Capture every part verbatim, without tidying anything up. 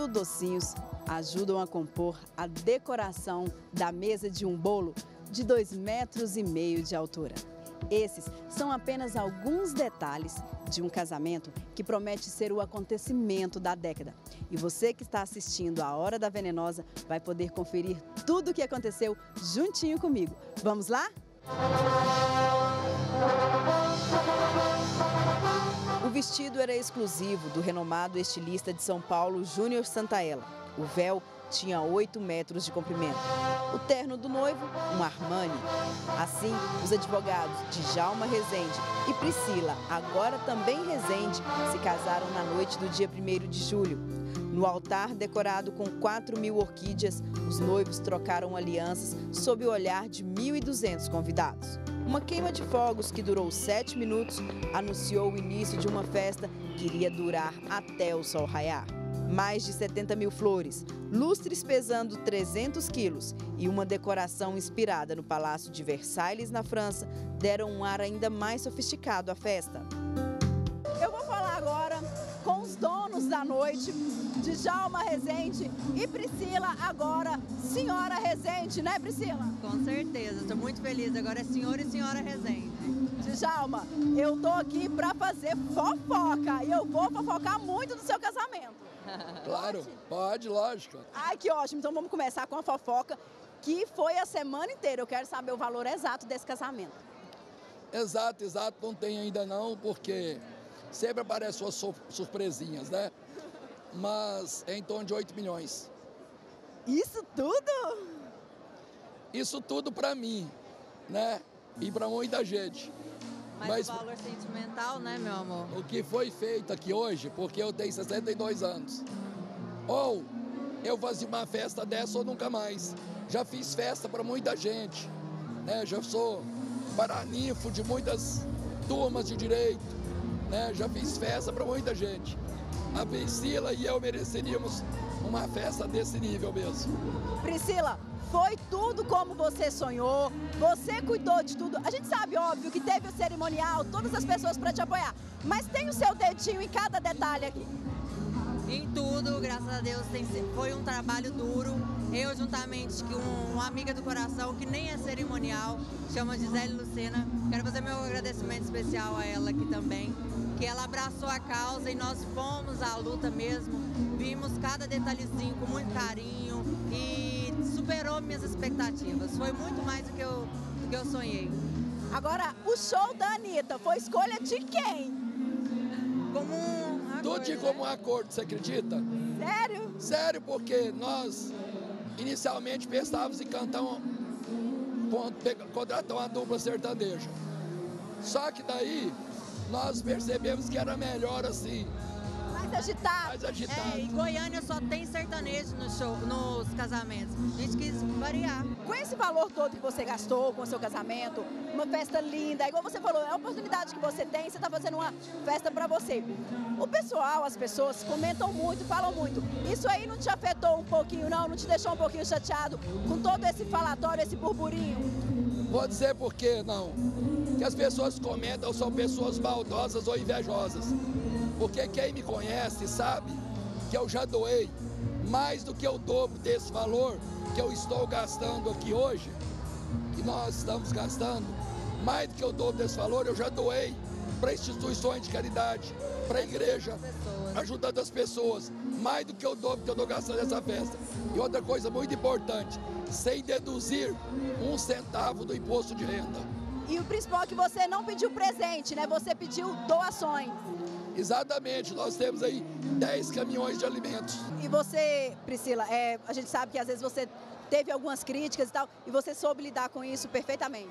mil docinhos ajudam a compor a decoração da mesa de um bolo de dois metros e meio de altura. Esses são apenas alguns detalhes de um casamento que promete ser o acontecimento da década. E você que está assistindo a Hora da Venenosa vai poder conferir tudo o que aconteceu juntinho comigo. Vamos lá? O vestido era exclusivo do renomado estilista de São Paulo, Júnior Santaella. O véu tinha oito metros de comprimento. O terno do noivo, um Armani. Assim, os advogados Djalma Rezende e Priscila, agora também Rezende, se casaram na noite do dia primeiro de julho. No altar decorado com quatro mil orquídeas, os noivos trocaram alianças sob o olhar de mil e duzentos convidados. Uma queima de fogos que durou sete minutos anunciou o início de uma festa que iria durar até o sol raiar. Mais de setenta mil flores, lustres pesando trezentos quilos e uma decoração inspirada no Palácio de Versailles, na França, deram um ar ainda mais sofisticado à festa. Eu vou falar agora com os donos da noite, Djalma Rezende e Priscila, agora senhora Rezende, né, Priscila? Com certeza, estou muito feliz, agora é senhor e senhora Rezende. Djalma, eu tô aqui para fazer fofoca e eu vou fofocar muito do seu casamento. Claro, pode, lógico. Ai, que ótimo, então vamos começar com a fofoca, que foi a semana inteira. Eu quero saber o valor exato desse casamento. Exato, exato, não tem ainda não, porque sempre aparecem suas surpresinhas, né? Mas é em torno de oito milhões. Isso tudo? Isso tudo para mim, né? E para muita gente. Mas, Mas o valor sentimental, né, meu amor? O que foi feito aqui hoje, porque eu tenho sessenta e dois anos. Ou eu fazia uma festa dessa ou nunca mais. Já fiz festa para muita gente, né? Já sou paraninfo de muitas turmas de direito, né? Já fiz festa para muita gente. A Priscila e eu mereceríamos uma festa desse nível mesmo. Priscila, foi tudo como você sonhou, você cuidou de tudo. A gente sabe, óbvio, que teve o cerimonial, todas as pessoas para te apoiar, mas tem o seu dedinho em cada detalhe aqui. Em tudo, graças a Deus, tem, foi um trabalho duro. Eu, juntamente com uma amiga do coração, que nem é cerimonial, chama Gisele Lucena. Quero fazer meu agradecimento especial a ela aqui também, que ela abraçou a causa e nós fomos à luta mesmo. Vimos cada detalhezinho com muito carinho e superou minhas expectativas. Foi muito mais do que eu, do que eu sonhei. Agora, o show da Anitta foi escolha de quem? Como um Tudo de como um acordo, você acredita? Sério? Sério, porque nós inicialmente pensávamos em cantar um, contratar uma dupla sertaneja. Só que daí nós percebemos que era melhor assim. Mais agitado. Mais agitado. É, e Goiânia só tem sertanejo no show, nos casamentos. A gente quis variar. Com esse valor todo que você gastou com o seu casamento, uma festa linda, igual você falou, é a oportunidade que você tem, você está fazendo uma festa para você. O pessoal, as pessoas comentam muito, falam muito. Isso aí não te afetou um pouquinho, não? Não te deixou um pouquinho chateado com todo esse falatório, esse burburinho? Vou dizer por que não. Que as pessoas comentam são pessoas maldosas ou invejosas. Porque quem me conhece sabe que eu já doei mais do que o dobro desse valor que eu estou gastando aqui hoje, que nós estamos gastando, mais do que o dobro desse valor eu já doei para instituições de caridade, para a igreja, ajudando as pessoas, mais do que o dobro que eu estou gastando nessa festa. E outra coisa muito importante, sem deduzir um centavo do imposto de renda. E o principal é que você não pediu presente, né? Você pediu doações. Exatamente, nós temos aí dez caminhões de alimentos. E você, Priscila, é, a gente sabe que às vezes você teve algumas críticas e tal, e você soube lidar com isso perfeitamente.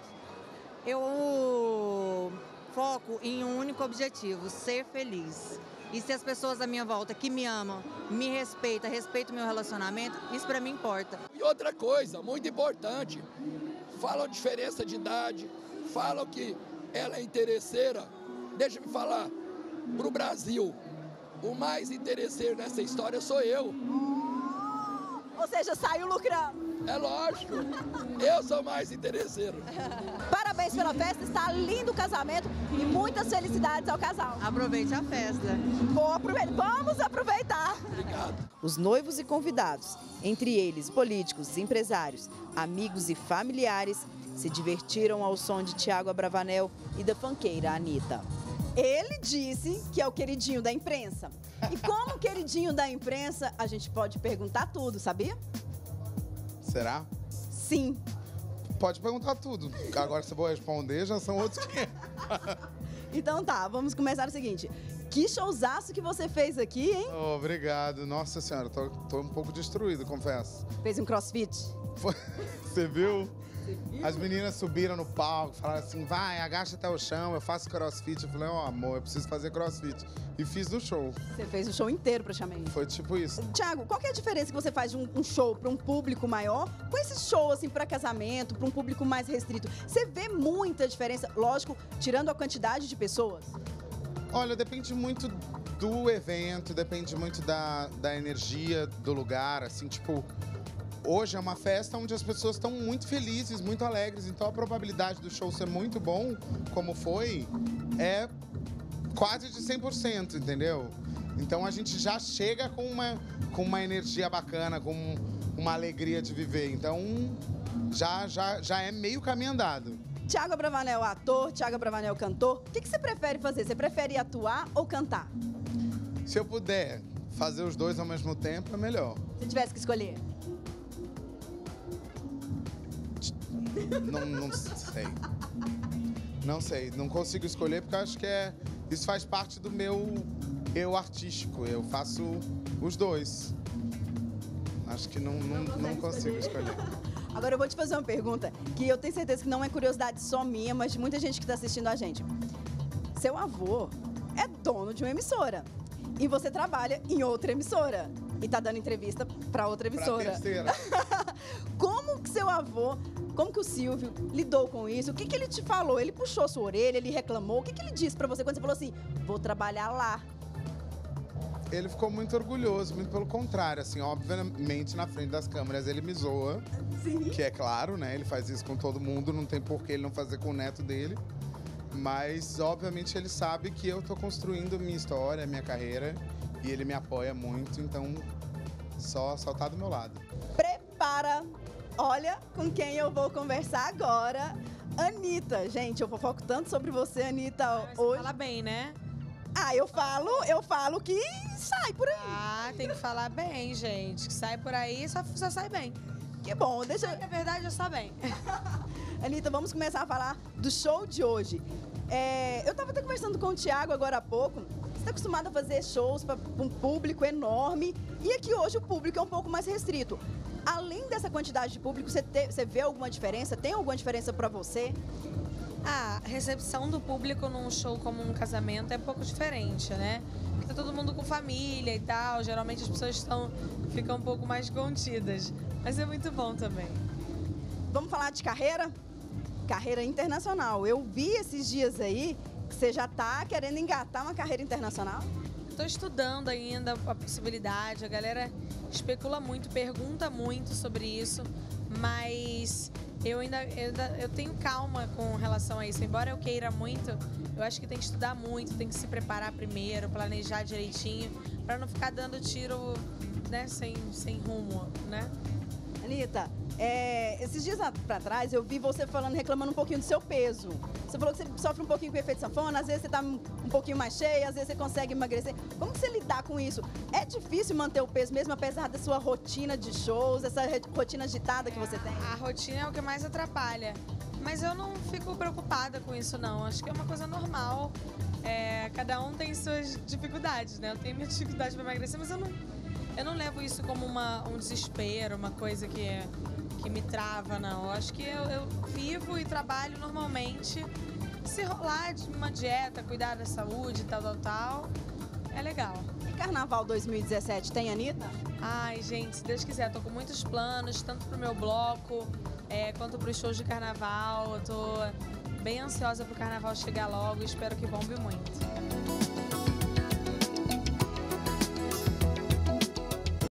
Eu foco em um único objetivo, ser feliz. E se as pessoas à minha volta que me amam, me respeitam, respeitam o meu relacionamento, isso para mim importa. E outra coisa, muito importante, falam diferença de idade, falam que ela é interesseira. Deixa eu me falar, para o Brasil, o mais interesseiro nessa história sou eu. Ou seja, saiu lucrando. É lógico, eu sou mais interesseiro. Parabéns pela festa, está lindo o casamento e muitas felicidades ao casal. Aproveite a festa. Vou aproveitar. Vamos aproveitar. Obrigado. Os noivos e convidados, entre eles políticos, empresários, amigos e familiares, se divertiram ao som de Thiago Abravanel e da funkeira Anitta. Ele disse que é o queridinho da imprensa. E como queridinho da imprensa, a gente pode perguntar tudo, sabia? Será? Sim. Pode perguntar tudo. Agora, se eu vou responder, já são outros quinhentos. Então tá, vamos começar o seguinte. Que showzaço que você fez aqui, hein? Oh, obrigado. Nossa senhora, tô, tô um pouco destruído, confesso. Fez um crossfit? Foi... Você viu? As meninas subiram no palco, falaram assim, vai, agacha até o chão, eu faço crossfit. Eu falei, ó, oh, amor, eu preciso fazer crossfit. E fiz no show. Você fez o show inteiro praticamente. Foi tipo isso. Thiago, qual que é a diferença que você faz de um, um show para um público maior com esse show, assim, para casamento, para um público mais restrito? Você vê muita diferença, lógico, tirando a quantidade de pessoas? Olha, depende muito do evento, depende muito da, da energia do lugar, assim, tipo... Hoje é uma festa onde as pessoas estão muito felizes, muito alegres, então a probabilidade do show ser muito bom, como foi, é quase de cem por cento, entendeu? Então a gente já chega com uma, com uma energia bacana, com uma alegria de viver, então já, já, já é meio caminho andado. Thiago Abravanel ator, Thiago Abravanel cantor, o que, que você prefere fazer? Você prefere atuar ou cantar? Se eu puder fazer os dois ao mesmo tempo, é melhor. Se tivesse que escolher? Não, não sei. Não sei, não consigo escolher porque eu acho que é, isso faz parte do meu eu artístico. Eu faço os dois. Acho que não, não, não, não consigo escolher. Agora eu vou te fazer uma pergunta que eu tenho certeza que não é curiosidade só minha, mas de muita gente que está assistindo a gente. Seu avô é dono de uma emissora e você trabalha em outra emissora e tá dando entrevista para outra emissora. Pra terceira. Como que seu avô, como que o Silvio lidou com isso? O que que ele te falou? Ele puxou sua orelha, ele reclamou? O que que ele disse para você quando você falou assim, vou trabalhar lá? Ele ficou muito orgulhoso, muito pelo contrário, assim, obviamente na frente das câmeras ele me zoa, Sim. Que é claro, né, ele faz isso com todo mundo, não tem por que ele não fazer com o neto dele, mas obviamente ele sabe que eu tô construindo minha história, minha carreira, e ele me apoia muito, então só, só tá do meu lado. Prepara, olha com quem eu vou conversar agora, Anitta. Gente, eu fofoco tanto sobre você, Anitta, Você hoje. fala bem, né? Ah, eu falo, eu falo que sai por aí. Ah, tem que falar bem, gente. Que sai por aí, só, só sai bem. Que bom, deixa eu... Na verdade, eu sou bem. Anitta, vamos começar a falar do show de hoje. É, eu tava até conversando com o Thiago agora há pouco. Você está acostumado a fazer shows para um público enorme e aqui hoje o público é um pouco mais restrito. Além dessa quantidade de público, você, te, você vê alguma diferença? Tem alguma diferença para você? Ah, a recepção do público num show como um casamento é um pouco diferente, né? Porque tá todo mundo com família e tal, geralmente as pessoas estão, ficam um pouco mais contidas. Mas é muito bom também. Vamos falar de carreira? Carreira internacional. Eu vi esses dias aí que você já tá querendo engatar uma carreira internacional? Estou estudando ainda a possibilidade, a galera especula muito, pergunta muito sobre isso, mas eu ainda, eu ainda eu tenho calma com relação a isso. Embora eu queira muito, eu acho que tem que estudar muito, tem que se preparar primeiro, planejar direitinho, para não ficar dando tiro, né, sem, sem rumo, né? Anitta, é, esses dias pra trás eu vi você falando, reclamando um pouquinho do seu peso. Você falou que você sofre um pouquinho com o efeito sanfona, às vezes você tá um pouquinho mais cheia, às vezes você consegue emagrecer. Como que você lidar com isso? É difícil manter o peso mesmo apesar da sua rotina de shows, essa rotina agitada que você tem? A rotina é o que mais atrapalha, mas eu não fico preocupada com isso não, acho que é uma coisa normal. É, cada um tem suas dificuldades, né? Eu tenho minha dificuldade para emagrecer, mas eu não, eu não levo isso como uma, um desespero, uma coisa que, que me trava, não. Eu acho que eu, eu vivo e trabalho normalmente. Se rolar de uma dieta, cuidar da saúde, tal, tal, tal, é legal. E Carnaval dois mil e dezessete tem, Anitta? Ai, gente, se Deus quiser, tô com muitos planos, tanto pro meu bloco, é, quanto pros shows de carnaval. Eu tô bem ansiosa pro carnaval chegar logo e espero que bombe muito.